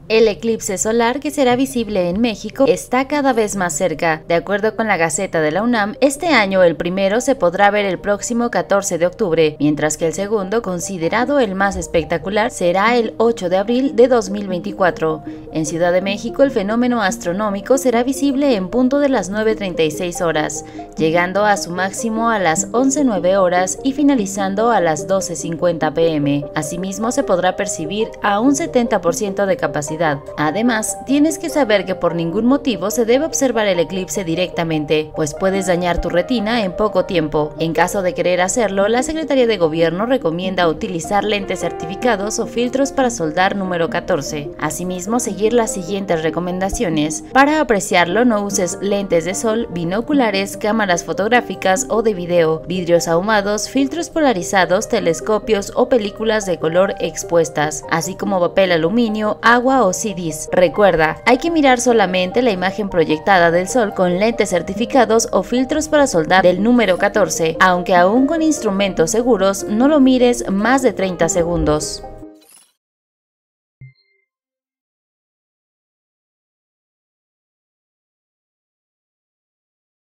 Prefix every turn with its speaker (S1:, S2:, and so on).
S1: El eclipse solar que será visible en México está cada vez más cerca. De acuerdo con la Gaceta de la UNAM, este año el primero se podrá ver el próximo 14 de octubre, mientras que el segundo, considerado el más espectacular, será el 8 de abril de 2024. En Ciudad de México, el fenómeno astronómico será visible en punto de las 9:36 horas, llegando a su máximo a las 11:09 horas y finalizando a las 12:50 pm. Asimismo, se podrá percibir a un 70% de capacidad. Además, tienes que saber que por ningún motivo se debe observar el eclipse directamente, pues puedes dañar tu retina en poco tiempo. En caso de querer hacerlo, la Secretaría de Gobierno recomienda utilizar lentes certificados o filtros para soldar número 14. Asimismo, seguir las siguientes recomendaciones. Para apreciarlo, no uses lentes de sol, binoculares, cámaras fotográficas o de video, vidrios ahumados, filtros polarizados, telescopios o películas de color expuestas, así como papel aluminio, agua o CDs. Recuerda, hay que mirar solamente la imagen proyectada del sol con lentes certificados o filtros para soldar del número 14, aunque aún con instrumentos seguros no lo mires más de 30 segundos.